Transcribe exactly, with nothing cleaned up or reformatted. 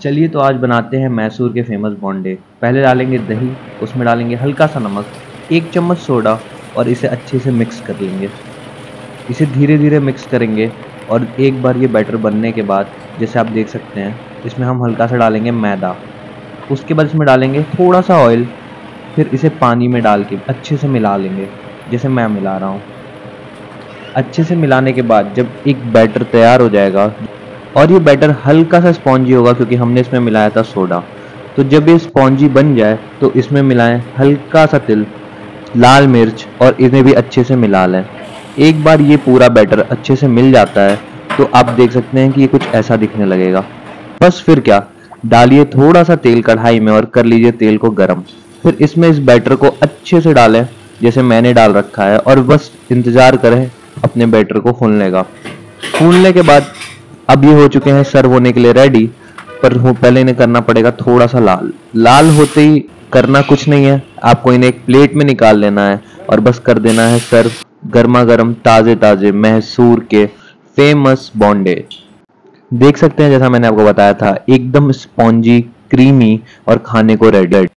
चलिए तो आज बनाते हैं मैसूर के फेमस बोंडे। पहले डालेंगे दही, उसमें डालेंगे हल्का सा नमक, एक चम्मच सोडा और इसे अच्छे से मिक्स कर लेंगे। इसे धीरे धीरे मिक्स करेंगे और एक बार ये बैटर बनने के बाद जैसे आप देख सकते हैं इसमें हम हल्का सा डालेंगे मैदा। उसके बाद इसमें डालेंगे थोड़ा सा ऑयल, फिर इसे पानी में डाल के अच्छे से मिला लेंगे जैसे मैं मिला रहा हूँ। अच्छे से मिलाने के बाद जब एक बैटर तैयार हो जाएगा और ये बैटर हल्का सा स्पॉन्जी होगा क्योंकि हमने इसमें मिलाया था सोडा, तो जब ये स्पॉन्जी बन जाए तो इसमें मिलाएं हल्का सा तिल, लाल मिर्च और इन्हें भी अच्छे से मिला लें। एक बार ये पूरा बैटर अच्छे से मिल जाता है तो आप देख सकते हैं कि ये कुछ ऐसा दिखने लगेगा। बस फिर क्या, डालिए थोड़ा सा तेल कढ़ाई में और कर लीजिए तेल को गर्म। फिर इसमें इस बैटर को अच्छे से डालें जैसे मैंने डाल रखा है और बस इंतजार करें अपने बैटर को फूलने का। फूलने के बाद अब ये हो चुके हैं सर्व होने के लिए रेडी, पर पहले इन्हें करना पड़ेगा थोड़ा सा लाल। लाल होते ही करना कुछ नहीं है, आपको इन्हें एक प्लेट में निकाल लेना है और बस कर देना है सर्व गर्मा गर्म ताजे ताजे मैसूर के फेमस बोंडे। देख सकते हैं जैसा मैंने आपको बताया था, एकदम स्पॉन्जी, क्रीमी और खाने को रेडी।